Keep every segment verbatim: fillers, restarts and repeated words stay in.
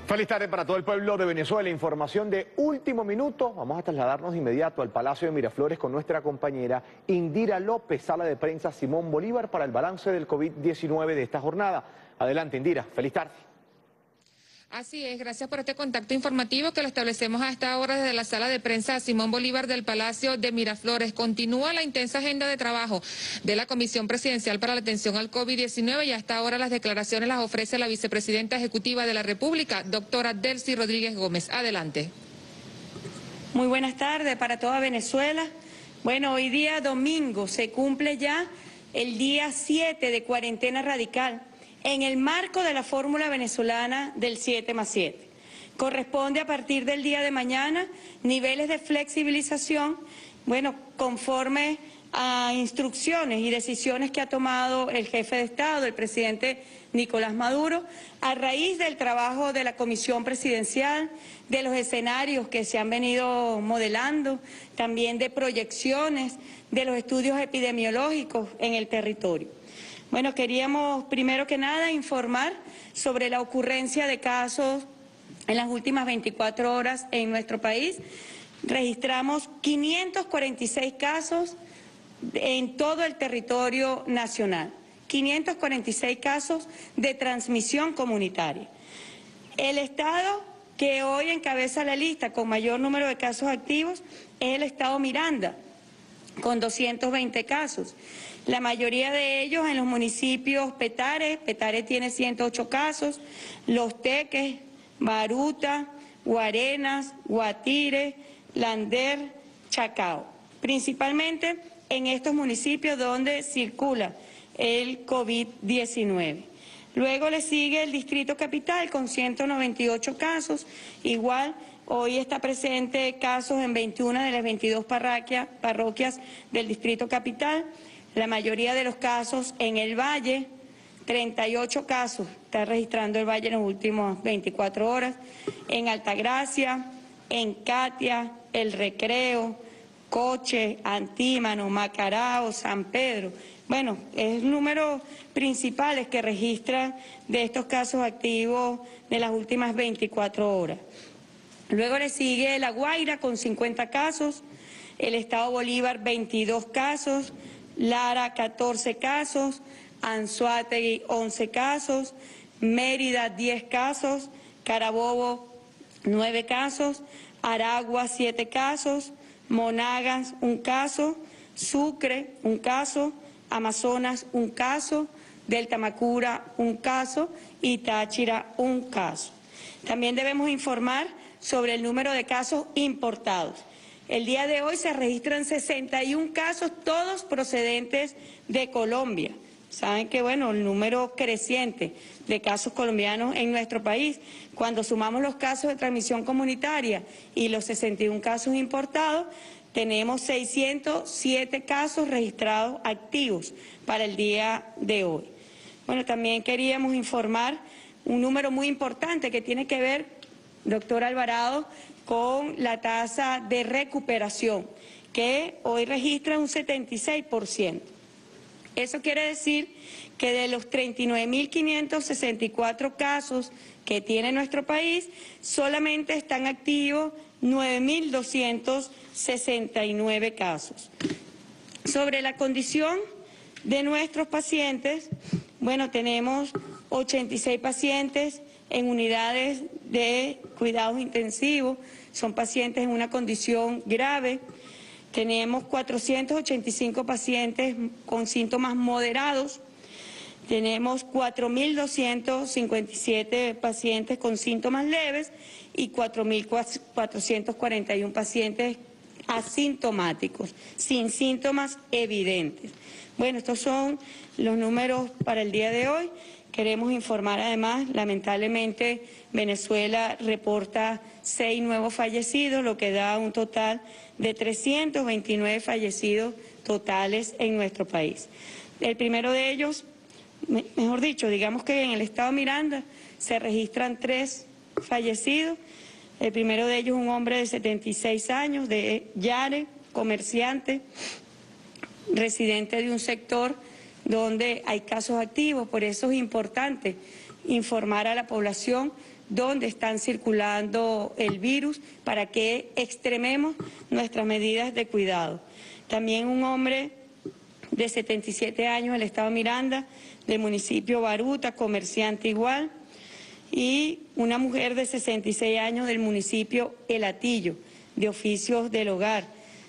Feliz tarde para todo el pueblo de Venezuela. Información de último minuto. Vamos a trasladarnos de inmediato al Palacio de Miraflores con nuestra compañera Indira López, sala de prensa Simón Bolívar, para el balance del COVID diecinueve de esta jornada. Adelante, Indira. Feliz tarde. Así es, gracias por este contacto informativo que lo establecemos a esta hora desde la sala de prensa Simón Bolívar del Palacio de Miraflores. Continúa la intensa agenda de trabajo de la Comisión Presidencial para la Atención al COVID diecinueve y hasta ahora las declaraciones las ofrece la vicepresidenta ejecutiva de la República, doctora Delcy Rodríguez Gómez. Adelante. Muy buenas tardes para toda Venezuela. Bueno, hoy día domingo se cumple ya el día siete de cuarentena radical, en el marco de la fórmula venezolana del siete más siete. Corresponde a partir del día de mañana niveles de flexibilización, bueno, conforme a instrucciones y decisiones que ha tomado el jefe de Estado, el presidente Nicolás Maduro, a raíz del trabajo de la Comisión Presidencial, de los escenarios que se han venido modelando, también de proyecciones, de los estudios epidemiológicos en el territorio. Bueno, queríamos primero que nada informar sobre la ocurrencia de casos en las últimas veinticuatro horas en nuestro país. Registramos quinientos cuarenta y seis casos en todo el territorio nacional, quinientos cuarenta y seis casos de transmisión comunitaria. El estado que hoy encabeza la lista con mayor número de casos activos es el estado Miranda, con doscientos veinte casos. La mayoría de ellos en los municipios Petare. Petare tiene ciento ocho casos, Los Teques, Baruta, Guarenas, Guatire, Lander, Chacao. Principalmente en estos municipios donde circula el COVID diecinueve. Luego le sigue el Distrito Capital con ciento noventa y ocho casos. Igual, hoy está presente casos en veintiuna de las veintidós parroquias, parroquias del Distrito Capital. La mayoría de los casos en el Valle, treinta y ocho casos está registrando el Valle en las últimas veinticuatro horas. En Altagracia, en Catia, El Recreo, Coche, Antímano, Macarao, San Pedro. Bueno, es el número principales que registran de estos casos activos de las últimas veinticuatro horas. Luego le sigue La Guaira con cincuenta casos, el Estado Bolívar veintidós casos, Lara catorce casos, Anzoátegui once casos, Mérida diez casos, Carabobo nueve casos, Aragua siete casos, Monagas un caso, Sucre un caso, Amazonas un caso, Delta Macura un caso y Táchira un caso. También debemos informar sobre el número de casos importados. El día de hoy se registran sesenta y un casos, todos procedentes de Colombia. Saben que, bueno, el número creciente de casos colombianos en nuestro país, cuando sumamos los casos de transmisión comunitaria y los sesenta y un casos importados, tenemos seiscientos siete casos registrados activos para el día de hoy. Bueno, también queríamos informar un número muy importante que tiene que ver, doctor Alvarado, con la tasa de recuperación, que hoy registra un setenta y seis por ciento. Eso quiere decir que de los treinta y nueve mil quinientos sesenta y cuatro casos que tiene nuestro país, solamente están activos nueve mil doscientos sesenta y nueve casos. Sobre la condición de nuestros pacientes, bueno, tenemos ochenta y seis pacientes en unidades de cuidados intensivos, son pacientes en una condición grave. Tenemos cuatrocientos ochenta y cinco pacientes con síntomas moderados. Tenemos cuatro mil doscientos cincuenta y siete pacientes con síntomas leves y cuatro mil cuatrocientos cuarenta y uno pacientes asintomáticos, sin síntomas evidentes. Bueno, estos son los números para el día de hoy. Queremos informar además, lamentablemente, Venezuela reporta seis nuevos fallecidos, lo que da un total de trescientos veintinueve fallecidos totales en nuestro país. El primero de ellos, mejor dicho, digamos que en el estado Miranda se registran tres fallecidos. El primero de ellos, un hombre de setenta y seis años, de Yare, comerciante, residente de un sector donde hay casos activos. Por eso es importante informar a la población donde están circulando el virus para que extrememos nuestras medidas de cuidado. También un hombre de setenta y siete años del estado Miranda, del municipio Baruta, comerciante igual, y una mujer de sesenta y seis años del municipio El Hatillo, de oficios del hogar.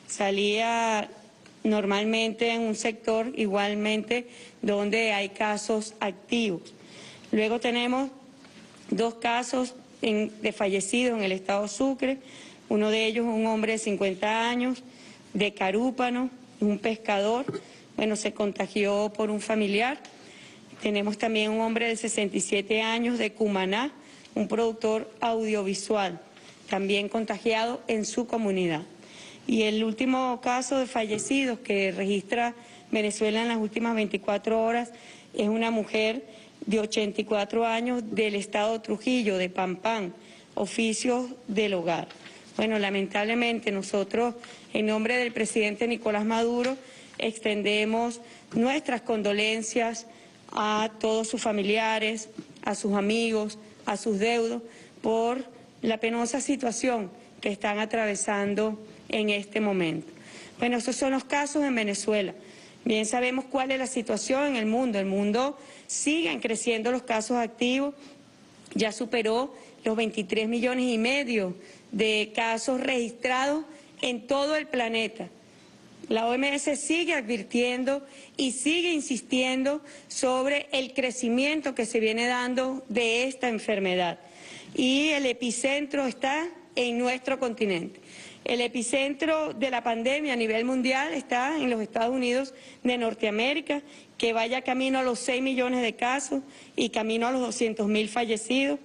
Salía normalmente en un sector igualmente donde hay casos activos. Luego tenemos dos casos en, de fallecidos en el estado Sucre, uno de ellos un hombre de cincuenta años, de Carúpano, un pescador, bueno, se contagió por un familiar. Tenemos también un hombre de sesenta y siete años de Cumaná, un productor audiovisual, también contagiado en su comunidad. Y el último caso de fallecidos que registra Venezuela en las últimas veinticuatro horas es una mujer de ochenta y cuatro años del estado Trujillo, de Pampán, oficios del hogar. Bueno, lamentablemente nosotros, en nombre del presidente Nicolás Maduro, extendemos nuestras condolencias a todos sus familiares, a sus amigos, a sus deudos, por la penosa situación que están atravesando en este momento. Bueno, esos son los casos en Venezuela. Bien sabemos cuál es la situación en el mundo. El mundo siguen creciendo los casos activos, ya superó los veintitrés millones y medio de casos registrados en todo el planeta. La O M S sigue advirtiendo y sigue insistiendo sobre el crecimiento que se viene dando de esta enfermedad. Y el epicentro está en nuestro continente. El epicentro de la pandemia a nivel mundial está en los Estados Unidos de Norteamérica, que vaya camino a los seis millones de casos y camino a los doscientos mil fallecidos.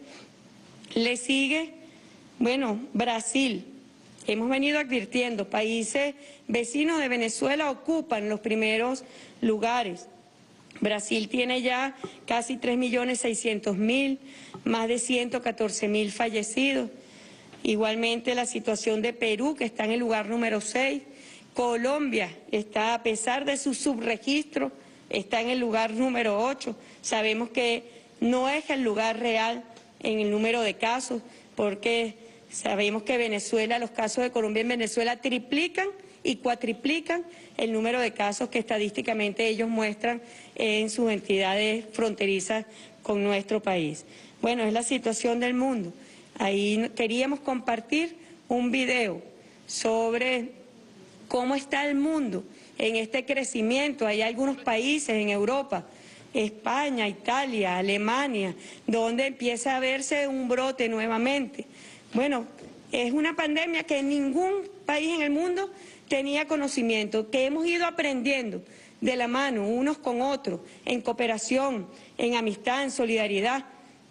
Le sigue, bueno, Brasil. Hemos venido advirtiendo, países vecinos de Venezuela ocupan los primeros lugares. Brasil tiene ya casi tres millones seiscientos mil, más de ciento catorce mil fallecidos. Igualmente la situación de Perú, que está en el lugar número seis. Colombia está, a pesar de su subregistro, está en el lugar número ocho. Sabemos que no es el lugar real en el número de casos, porque sabemos que Venezuela, los casos de Colombia en Venezuela triplican y cuatriplican el número de casos que estadísticamente ellos muestran en sus entidades fronterizas con nuestro país. Bueno, es la situación del mundo. Ahí queríamos compartir un video sobre cómo está el mundo en este crecimiento. Hay algunos países en Europa, España, Italia, Alemania, donde empieza a verse un brote nuevamente. Bueno, es una pandemia que ningún país en el mundo tenía conocimiento, que hemos ido aprendiendo de la mano unos con otros, en cooperación, en amistad, en solidaridad,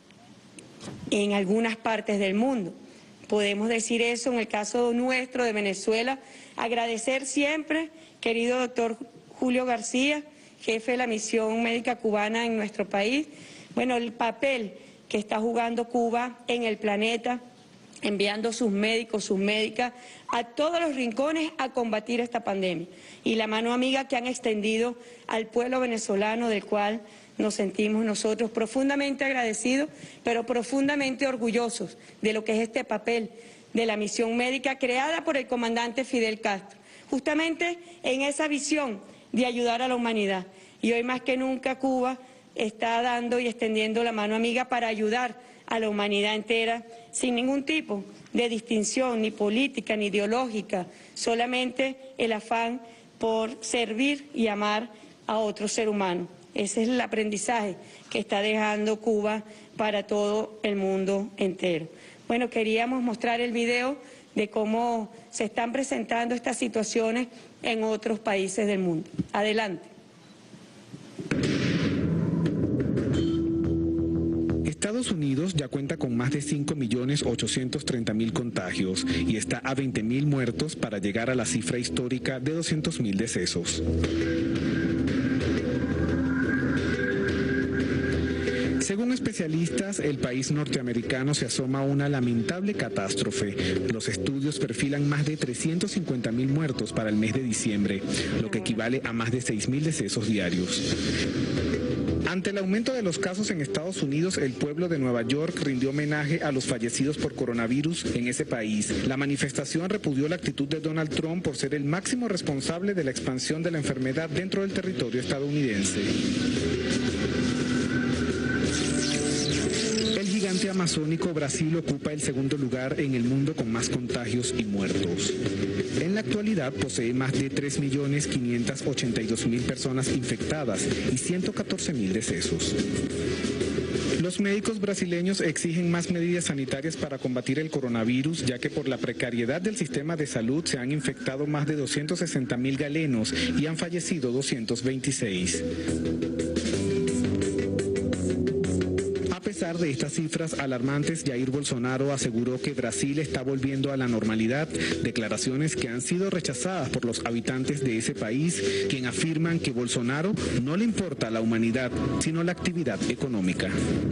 en algunas partes del mundo. Podemos decir eso en el caso nuestro de Venezuela. Agradecer siempre, querido doctor Julio García, jefe de la misión médica cubana en nuestro país, bueno, el papel que está jugando Cuba en el planeta, enviando sus médicos, sus médicas a todos los rincones a combatir esta pandemia. Y la mano amiga que han extendido al pueblo venezolano, del cual nos sentimos nosotros profundamente agradecidos, pero profundamente orgullosos de lo que es este papel de la misión médica creada por el comandante Fidel Castro, justamente en esa visión de ayudar a la humanidad. Y hoy más que nunca Cuba está dando y extendiendo la mano amiga para ayudar a la humanidad entera, sin ningún tipo de distinción, ni política, ni ideológica, solamente el afán por servir y amar a otro ser humano. Ese es el aprendizaje que está dejando Cuba para todo el mundo entero. Bueno, queríamos mostrar el video de cómo se están presentando estas situaciones en otros países del mundo. Adelante. Estados Unidos ya cuenta con más de cinco millones ochocientos treinta mil contagios y está a veinte mil muertos para llegar a la cifra histórica de doscientos mil decesos. Según especialistas, el país norteamericano se asoma a una lamentable catástrofe. Los estudios perfilan más de trescientos cincuenta mil muertos para el mes de diciembre, lo que equivale a más de seis mil decesos diarios. Ante el aumento de los casos en Estados Unidos, el pueblo de Nueva York rindió homenaje a los fallecidos por coronavirus en ese país. La manifestación repudió la actitud de Donald Trump por ser el máximo responsable de la expansión de la enfermedad dentro del territorio estadounidense. El gigante amazónico Brasil ocupa el segundo lugar en el mundo con más contagios y muertos. En la actualidad posee más de tres millones quinientas ochenta y dos mil personas infectadas y ciento catorce mil decesos. Los médicos brasileños exigen más medidas sanitarias para combatir el coronavirus, ya que por la precariedad del sistema de salud se han infectado más de doscientos sesenta mil galenos y han fallecido doscientos veintiséis. A pesar de estas cifras alarmantes, Jair Bolsonaro aseguró que Brasil está volviendo a la normalidad, declaraciones que han sido rechazadas por los habitantes de ese país, quien afirman que Bolsonaro no le importa a la humanidad, sino la actividad económica.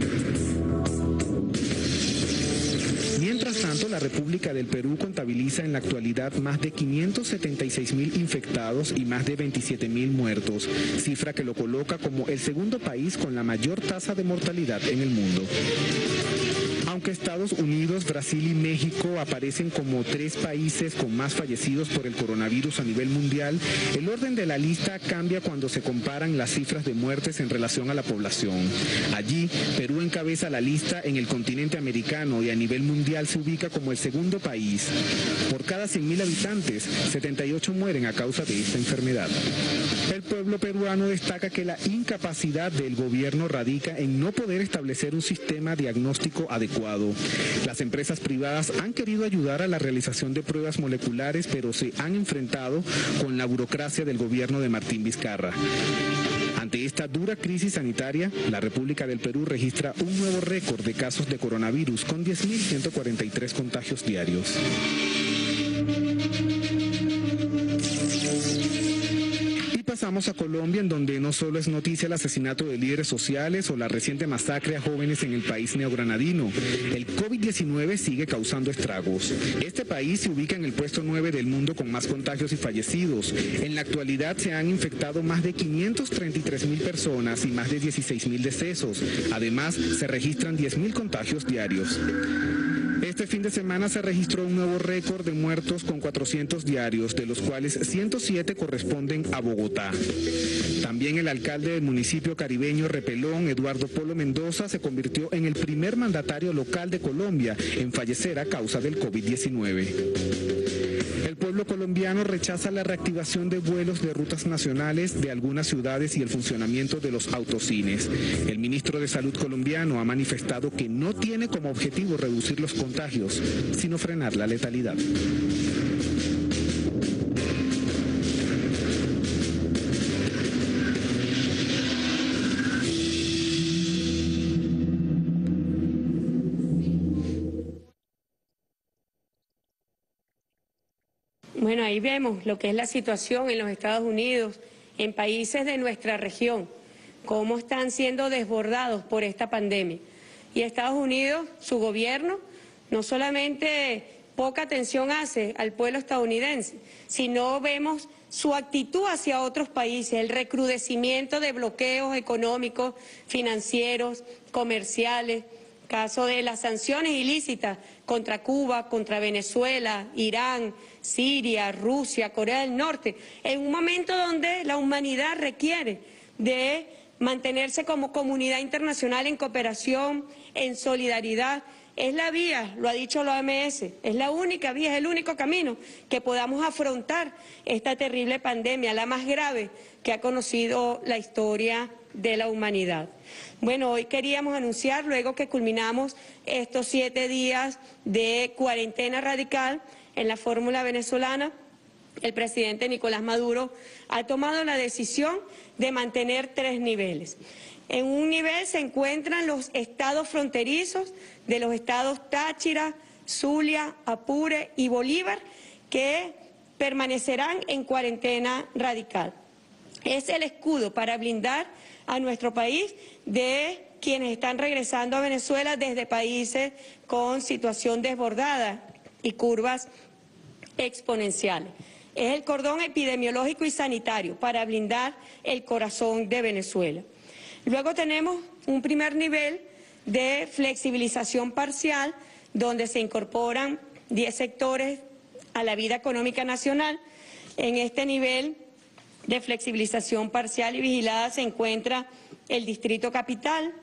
Mientras tanto, la República del Perú contabiliza en la actualidad más de quinientos setenta y seis mil infectados y más de veintisiete mil muertos, cifra que lo coloca como el segundo país con la mayor tasa de mortalidad en el mundo. Aunque Estados Unidos, Brasil y México aparecen como tres países con más fallecidos por el coronavirus a nivel mundial, el orden de la lista cambia cuando se comparan las cifras de muertes en relación a la población. Allí, Perú encabeza la lista en el continente americano y a nivel mundial se ubica como el segundo país. Por cada cien mil habitantes, setenta y ocho mueren a causa de esta enfermedad. El pueblo peruano destaca que la incapacidad del gobierno radica en no poder establecer un sistema diagnóstico adecuado. Las empresas privadas han querido ayudar a la realización de pruebas moleculares, pero se han enfrentado con la burocracia del gobierno de Martín Vizcarra. Ante esta dura crisis sanitaria, la República del Perú registra un nuevo récord de casos de coronavirus con diez mil ciento cuarenta y tres contagios diarios. Pasamos a Colombia, en donde no solo es noticia el asesinato de líderes sociales o la reciente masacre a jóvenes en el país neogranadino. El COVID diecinueve sigue causando estragos. Este país se ubica en el puesto nueve del mundo con más contagios y fallecidos. En la actualidad se han infectado más de quinientos treinta y tres mil personas y más de dieciséis mil decesos. Además, se registran diez mil contagios diarios. Este fin de semana se registró un nuevo récord de muertos con cuatrocientos diarios, de los cuales ciento siete corresponden a Bogotá. También el alcalde del municipio caribeño Repelón, Eduardo Polo Mendoza, se convirtió en el primer mandatario local de Colombia en fallecer a causa del COVID diecinueve. El pueblo colombiano rechaza la reactivación de vuelos de rutas nacionales de algunas ciudades y el funcionamiento de los autocines. El ministro de Salud colombiano ha manifestado que no tiene como objetivo reducir los contagios, sino frenar la letalidad. Bueno, ahí vemos lo que es la situación en los Estados Unidos, en países de nuestra región, cómo están siendo desbordados por esta pandemia. Y Estados Unidos, su gobierno, no solamente poca atención hace al pueblo estadounidense, sino vemos su actitud hacia otros países, el recrudecimiento de bloqueos económicos, financieros, comerciales, caso de las sanciones ilícitas contra Cuba, contra Venezuela, Irán, Siria, Rusia, Corea del Norte, en un momento donde la humanidad requiere de mantenerse como comunidad internacional en cooperación, en solidaridad. Es la vía, lo ha dicho la O M S, es la única vía, es el único camino que podamos afrontar esta terrible pandemia, la más grave que ha conocido la historia de la humanidad. Bueno, hoy queríamos anunciar, luego que culminamos estos siete días de cuarentena radical en la fórmula venezolana, el presidente Nicolás Maduro ha tomado la decisión de mantener tres niveles. En un nivel se encuentran los estados fronterizos de los estados Táchira, Zulia, Apure y Bolívar, que permanecerán en cuarentena radical. Es el escudo para blindar a nuestro país de quienes están regresando a Venezuela desde países con situación desbordada y curvas exponenciales. Es el cordón epidemiológico y sanitario para blindar el corazón de Venezuela. Luego tenemos un primer nivel de flexibilización parcial, donde se incorporan diez sectores a la vida económica nacional. En este nivel de flexibilización parcial y vigilada se encuentra el Distrito Capital,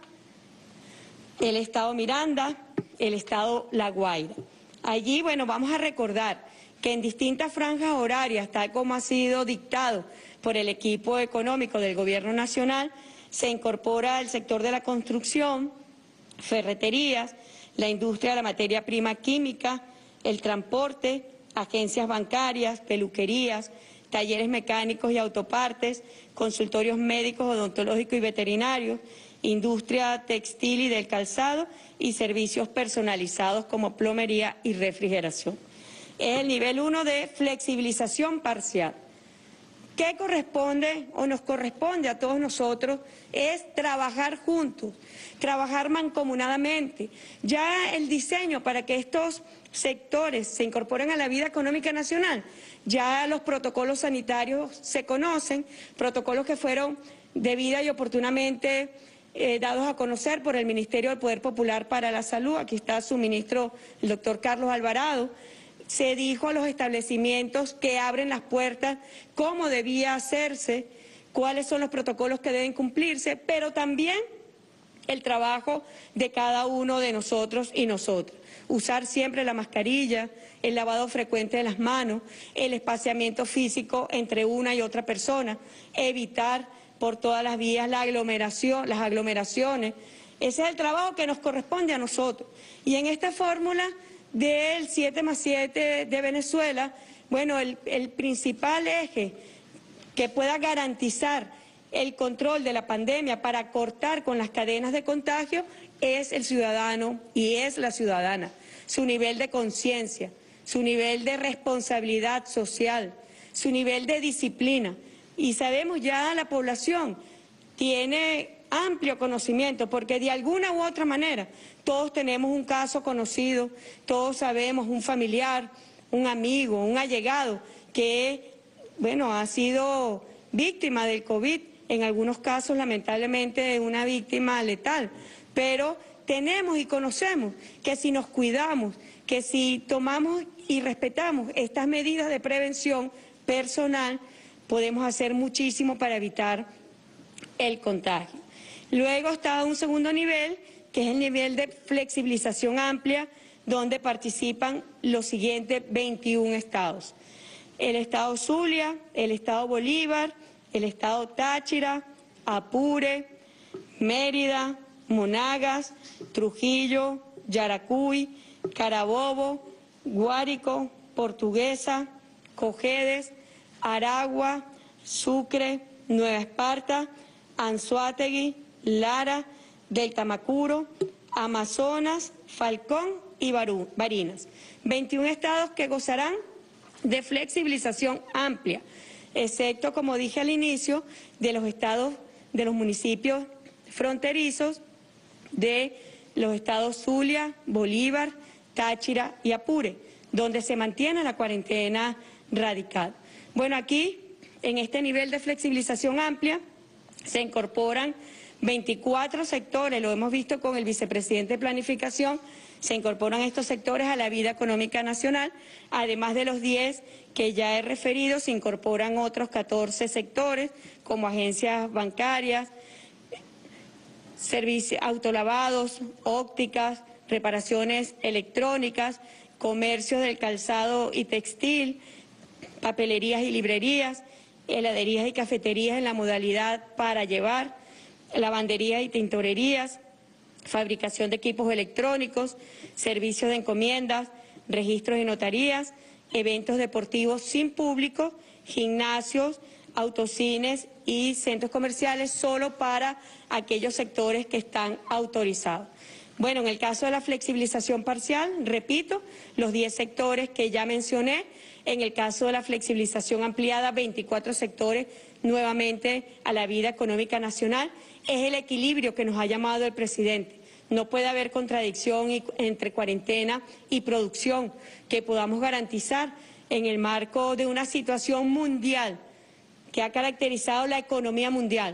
el Estado Miranda, el Estado La Guaira. Allí, bueno, vamos a recordar que en distintas franjas horarias, tal como ha sido dictado por el equipo económico del Gobierno Nacional, se incorpora el sector de la construcción, ferreterías, la industria de la materia prima química, el transporte, agencias bancarias, peluquerías, talleres mecánicos y autopartes, consultorios médicos, odontológicos y veterinarios, industria textil y del calzado y servicios personalizados como plomería y refrigeración. Es el nivel uno de flexibilización parcial. ¿Qué corresponde o nos corresponde a todos nosotros? Es trabajar juntos, trabajar mancomunadamente. Ya el diseño para que estos sectores se incorporen a la vida económica nacional, ya los protocolos sanitarios se conocen, protocolos que fueron debida y oportunamente eh, dados a conocer por el Ministerio del Poder Popular para la Salud. Aquí está su ministro, el doctor Carlos Alvarado. Se dijo a los establecimientos que abren las puertas cómo debía hacerse, cuáles son los protocolos que deben cumplirse, pero también el trabajo de cada uno de nosotros y nosotras. Usar siempre la mascarilla, el lavado frecuente de las manos, el espaciamiento físico entre una y otra persona, evitar por todas las vías la aglomeración, las aglomeraciones. Ese es el trabajo que nos corresponde a nosotros. Y en esta fórmula del siete más siete de Venezuela, bueno, el, el principal eje que pueda garantizar el control de la pandemia para cortar con las cadenas de contagio es el ciudadano y es la ciudadana, su nivel de conciencia, su nivel de responsabilidad social, su nivel de disciplina. Y sabemos ya la población tiene amplio conocimiento, porque de alguna u otra manera todos tenemos un caso conocido, todos sabemos un familiar, un amigo, un allegado que, bueno, ha sido víctima del COVID, en algunos casos lamentablemente una víctima letal, pero tenemos y conocemos que si nos cuidamos, que si tomamos y respetamos estas medidas de prevención personal, podemos hacer muchísimo para evitar el contagio. Luego está un segundo nivel, que es el nivel de flexibilización amplia, donde participan los siguientes veintiún estados. El estado Zulia, el estado Bolívar, el estado Táchira, Apure, Mérida, Monagas, Trujillo, Yaracuy, Carabobo, Guárico, Portuguesa, Cojedes, Aragua, Sucre, Nueva Esparta, Anzoátegui, Lara, del Tamacuro, Amazonas, Falcón y Barú, Barinas. veintiún estados que gozarán de flexibilización amplia, excepto, como dije al inicio, de los estados, de los municipios fronterizos de los estados Zulia, Bolívar, Táchira y Apure, donde se mantiene la cuarentena radical. Bueno, aquí, en este nivel de flexibilización amplia, se incorporan veinticuatro sectores, lo hemos visto con el vicepresidente de Planificación, se incorporan estos sectores a la vida económica nacional, además de los diez que ya he referido, se incorporan otros catorce sectores, como agencias bancarias, servicios, autolavados, ópticas, reparaciones electrónicas, comercios del calzado y textil, papelerías y librerías, heladerías y cafeterías en la modalidad para llevar, lavanderías y tintorerías, fabricación de equipos electrónicos, servicios de encomiendas, registros y notarías, eventos deportivos sin público, gimnasios, autocines y centros comerciales solo para aquellos sectores que están autorizados. Bueno, en el caso de la flexibilización parcial, repito, los diez sectores que ya mencioné. En el caso de la flexibilización ampliada, veinticuatro sectores nuevamente a la vida económica nacional. Es el equilibrio que nos ha llamado el presidente. No puede haber contradicción entre cuarentena y producción, que podamos garantizar en el marco de una situación mundial que ha caracterizado la economía mundial,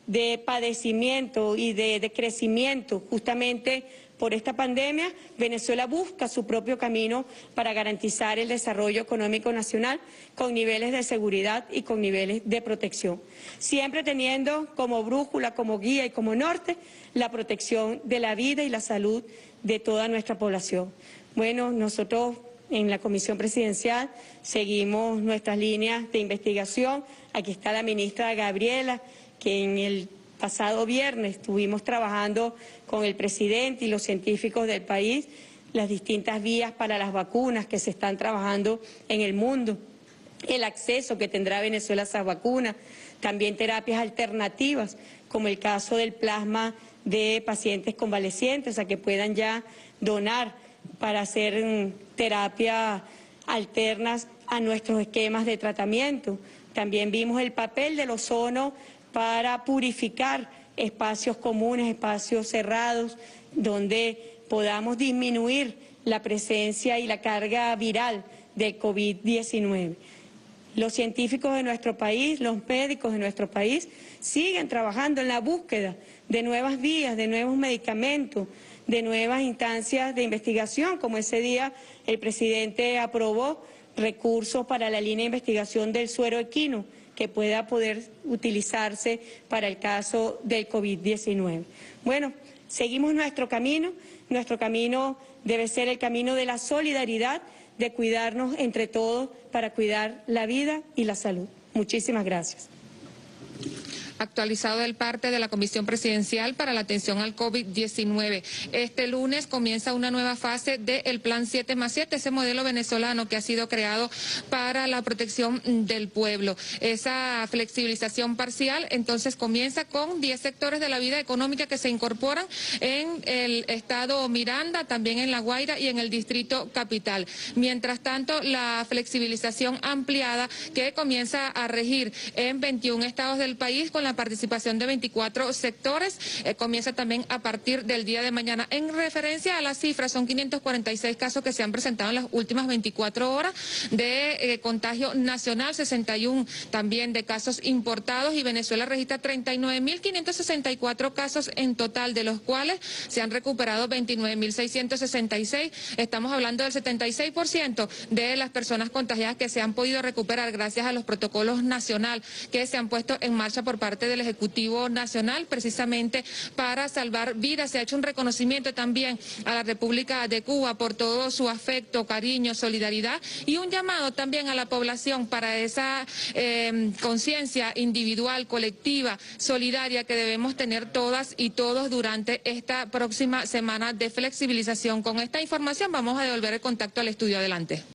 de padecimiento y de, de crecimiento justamente por esta pandemia, Venezuela busca su propio camino para garantizar el desarrollo económico nacional con niveles de seguridad y con niveles de protección, siempre teniendo como brújula, como guía y como norte la protección de la vida y la salud de toda nuestra población. Bueno, nosotros en la Comisión Presidencial seguimos nuestras líneas de investigación. Aquí está la ministra Gabriela, que en el pasado viernes estuvimos trabajando con el presidente y los científicos del país las distintas vías para las vacunas que se están trabajando en el mundo, el acceso que tendrá Venezuela a esas vacunas, también terapias alternativas, como el caso del plasma de pacientes convalecientes, a que puedan ya donar para hacer mm, terapias alternas a nuestros esquemas de tratamiento. También vimos el papel del ozono para purificar espacios comunes, espacios cerrados, donde podamos disminuir la presencia y la carga viral del COVID diecinueve. Los científicos de nuestro país, los médicos de nuestro país, siguen trabajando en la búsqueda de nuevas vías, de nuevos medicamentos, de nuevas instancias de investigación, como ese día el presidente aprobó recursos para la línea de investigación del suero equino, que pueda poder utilizarse para el caso del COVID diecinueve. Bueno, seguimos nuestro camino, nuestro camino debe ser el camino de la solidaridad, de cuidarnos entre todos para cuidar la vida y la salud. Muchísimas gracias. Actualizado el parte de la Comisión Presidencial para la Atención al COVID diecinueve. Este lunes comienza una nueva fase del Plan siete más siete, ese modelo venezolano que ha sido creado para la protección del pueblo. Esa flexibilización parcial entonces comienza con diez sectores de la vida económica que se incorporan en el estado Miranda, también en La Guaira y en el distrito capital. Mientras tanto, la flexibilización ampliada que comienza a regir en veintiún estados del país con la participación de veinticuatro sectores, eh, comienza también a partir del día de mañana. En referencia a las cifras, son quinientos cuarenta y seis casos que se han presentado en las últimas veinticuatro horas de eh, contagio nacional, sesenta y uno también de casos importados, y Venezuela registra treinta y nueve mil quinientos sesenta y cuatro casos en total, de los cuales se han recuperado veintinueve mil seiscientos sesenta y seis. Estamos hablando del setenta y seis por ciento de las personas contagiadas que se han podido recuperar gracias a los protocolos nacional que se han puesto en marcha por parte del Ejecutivo Nacional, precisamente para salvar vidas. Se ha hecho un reconocimiento también a la República de Cuba por todo su afecto, cariño, solidaridad, y un llamado también a la población para esa eh, conciencia individual, colectiva, solidaria que debemos tener todas y todos durante esta próxima semana de flexibilización. Con esta información vamos a devolver el contacto al estudio. Adelante.